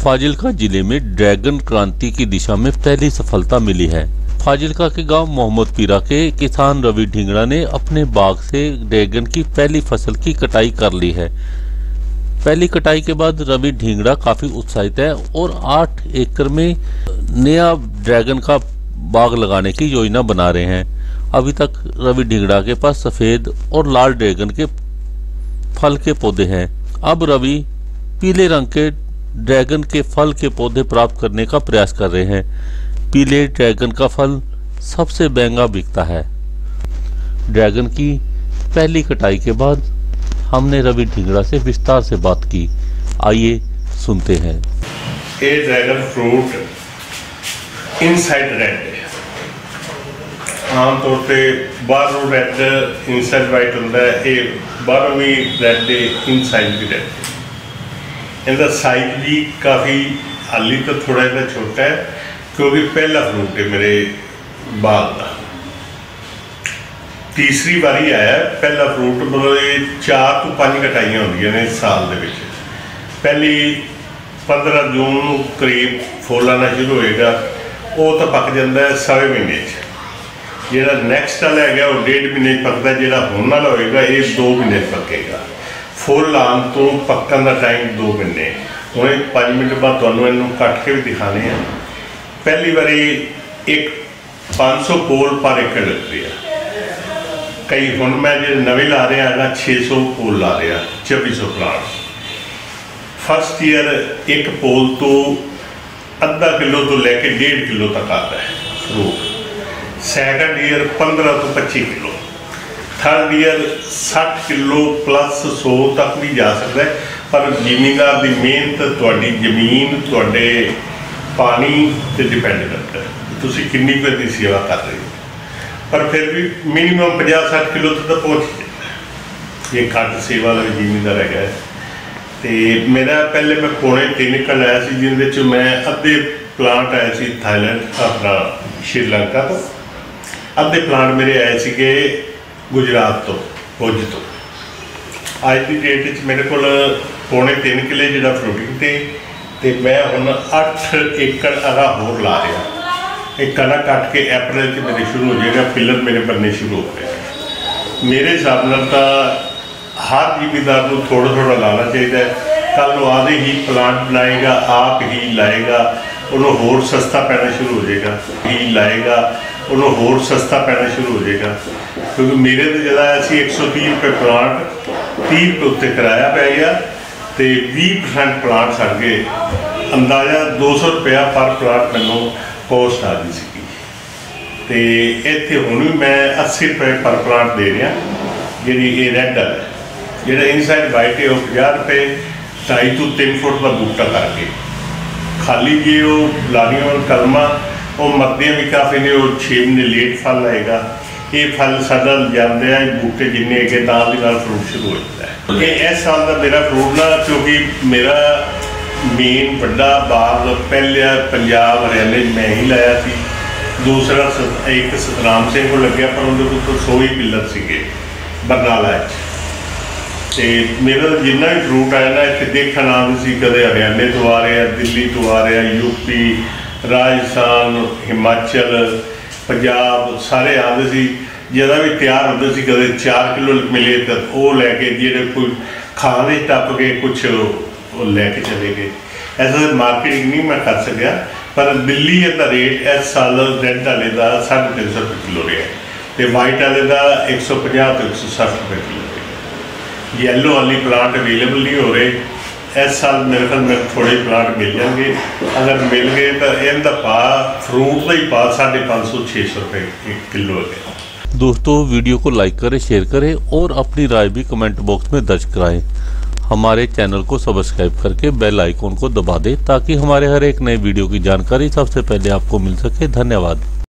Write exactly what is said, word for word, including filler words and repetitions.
फाजिल्का जिले में ड्रैगन क्रांति की दिशा में पहली सफलता मिली है। फाजिल्का के गांव मोहम्मद पीरा के किसान रवि ढींगरा ने अपने बाग से ड्रैगन की पहली फसल की कटाई कर ली है। पहली कटाई के बाद रवि ढींगरा काफी उत्साहित है और आठ एकड़ में नया ड्रैगन का बाग लगाने की योजना बना रहे हैं। अभी तक रवि ढींगरा के पास सफेद और लाल ड्रैगन के फल के पौधे हैं। अब रवि पीले रंग के ड्रैगन के फल के पौधे प्राप्त करने का प्रयास कर रहे हैं। पीले ड्रैगन का फल सबसे महंगा बिकता है। ड्रैगन की पहली कटाई के बाद हमने रवि ढींगरा से विस्तार से बात की। आइए सुनते हैं। ये ड्रैगन फ्रूट इनसाइड रेड है। आमतौर पर बाहरों रेड इनसाइड वाइट होता है, ये बाहरों भी रेड इनसाइड भी रेड। इनका साइज भी काफ़ी हाली तो थोड़ा इतना छोटा है क्योंकि पहला फ्रूट है मेरे बाग का। तीसरी बारी आया पहला फ्रूट, मतलब ये चार तो पाँच कटाइयाँ होंगे ने साल के। पहली पंद्रह जून करीब फुल आना शुरू होएगा, वो तो पक जाता है सवे महीने। जोड़ा नैक्सट वाला है वो डेढ़ महीने पकता है, जोड़ा होने वाला होएगा ये दो महीने पकेगा। फुल आन तो पक्कन का टाइम दो महीने। हूँ पाँच मिनट बाद तुहानू इनू कट के भी दिखाने हैं। पहली बारी एक पाँच सौ पोल पर एकड़ लगती है। कई हुण मैं जो नवे ला रहा है छे सौ पोल ला रहा, चौबीस सौ प्लांट। फर्स्ट ईयर एक पोल तो अद्धा किलो तो लैके डेढ़ किलो तक आता है फ्रूट। सैकंड ईयर पंद्रह तो पच्चीस किलो। थर्ड ईयर साठ किलो प्लस सौ तक भी जा सकता है। पर जिमीदार की मेहनत, तुहाडी जमीन, तुहाडे पानी से डिपेंड करता है तुसीं कितनी की सेवा कर रहे हो। पर फिर भी मिनीमम पचास साठ किलो तक तो पहुँच जाता है। ये घट सेवा वाला जिमीदार है। तो मेरा पहले मैं पौने तीन एकड़ लाया सी, जिन मैं अद्धे प्लांट आए सी थाईलैंड अपना श्रीलंका तो, अद्धे प्लांट मेरे आए सी के गुजरात तो भुज तो। अज की डेट मेरे को पौने तीन किले जो फ्रूटिंग थे, ते मैं हुण अठ एकड़ अरा होर ला रहा। एक कना कट के अप्रैल से मेरे शुरू हो जाएगा, पिलर मेरे बनने शुरू हो गए। मेरे हिसाब नाल तो हर जिमीदार को थोड़ा थोड़ा लाना चाहिए। कल आदे ही प्लांट बनाएगा, आप ही लाएगा, उन्होंने होर सस्ता पैना शुरू हो जाएगा। ही लाएगा उन्होंने होर सस्ता पैना शुरू हो जाएगा। क्योंकि मेरे तो जरा ऐसी एक सौ तीह रुपये प्लांट तीह रुपये उत्ते किराया पै गया, तो भी परसेंट प्लांट सड़ गए। अंदाजा दो सौ रुपया पर प्लांट मैनू कॉस्ट आ गई सी। तो इतने हुण भी मैं अस्सी रुपये पर प्लांट दे रहा। जी ये रैड है, जोड़ा इनसाइड वाइट है, वो पचास रुपये ढाई तो तीन फुट का बूटा करके। खाली जी वो लानिया कलमा वो मरदियाँ भी काफ़ी ने, वो छे महीने लेट फल आएगा। ये फल साडा जाते हैं बूटे जिन्ने है नाल दी नाल फ्रूट शुरू हो जाता है। ये इस साल का मेरा फ्रूट ना, क्योंकि मेरा मेन बड़ा बाग पहले पंजाब हरियाणे मैं ही लाया थी। दूसरा एक सतराम सिंह को लग्या, पर उन्होंने तो सौ ही पिलर से बरनाला। तो मेरा जिन्ना भी फ्रूट आया ना इतने देखने आते सी, कदे हरियाणे तो आ रहा, दिल्ली तो आ रहा, यूपी, राजस्थान, हिमाचल, पंजाब सारे आते सी। जदा भी तैयार होते सी, कदे चार किलो मिले तो वो लैके जो कोई खाने टप के कुछ लैके चले गए। ऐसा मार्केटिंग नहीं मैं कर सकिया। पर दिल्ली का रेट इस साल रेड वाले का साढ़े तीन सौ रुपये किलो रहा, तो वाइट वाले का एक सौ पचास तो एक सौ सठ रुपये किलो रहा। येलो वाली प्लांट अवेलेबल नहीं हो रहे इस साल। मेरे ख्याल में थोड़े प्लांट मिल जाएंगे। अगर मिल गए तो इनका भाव फ्रूट का ही भाव साढ़े पाँच सौ छे सौ रुपये एक किलो है। दोस्तों वीडियो को लाइक करें, शेयर करें और अपनी राय भी कमेंट बॉक्स में दर्ज कराएं। हमारे चैनल को सब्सक्राइब करके बेल आइकॉन को दबा दें ताकि हमारे हर एक नए वीडियो की जानकारी सबसे पहले आपको मिल सके। धन्यवाद।